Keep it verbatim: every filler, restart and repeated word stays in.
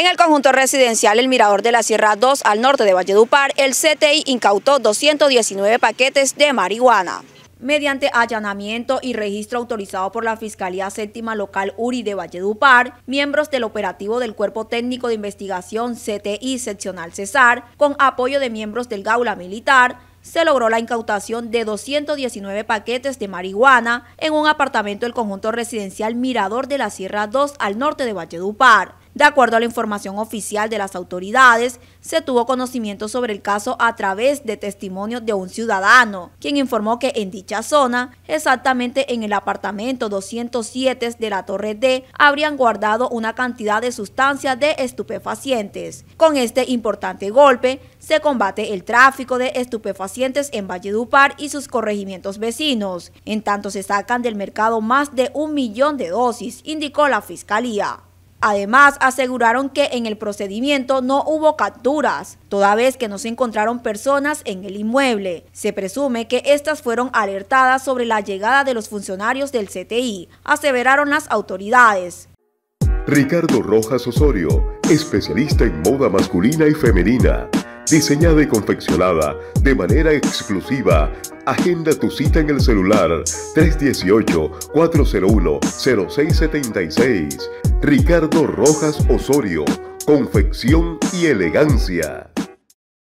En el conjunto residencial El Mirador de la Sierra dos, al norte de Valledupar, el C T I incautó doscientos diecinueve paquetes de marihuana. Mediante allanamiento y registro autorizado por la Fiscalía Séptima Local U R I de Valledupar, miembros del operativo del Cuerpo Técnico de Investigación C T I Seccional Cesar, con apoyo de miembros del Gaula Militar, se logró la incautación de doscientos diecinueve paquetes de marihuana en un apartamento del conjunto residencial Mirador de la Sierra dos, al norte de Valledupar. De acuerdo a la información oficial de las autoridades, se tuvo conocimiento sobre el caso a través de testimonios de un ciudadano, quien informó que en dicha zona, exactamente en el apartamento doscientos siete de la Torre D, habrían guardado una cantidad de sustancias de estupefacientes. Con este importante golpe, se combate el tráfico de estupefacientes en Valledupar y sus corregimientos vecinos. En tanto, se sacan del mercado más de un millón de dosis, indicó la Fiscalía. Además, aseguraron que en el procedimiento no hubo capturas, toda vez que no se encontraron personas en el inmueble. Se presume que estas fueron alertadas sobre la llegada de los funcionarios del C T I, aseveraron las autoridades. Ricardo Rojas Osorio, especialista en moda masculina y femenina, diseñada y confeccionada de manera exclusiva. Agenda tu cita en el celular tres uno ocho, cuatro cero uno, cero seis siete seis. Ricardo Rojas Osorio, confección y elegancia.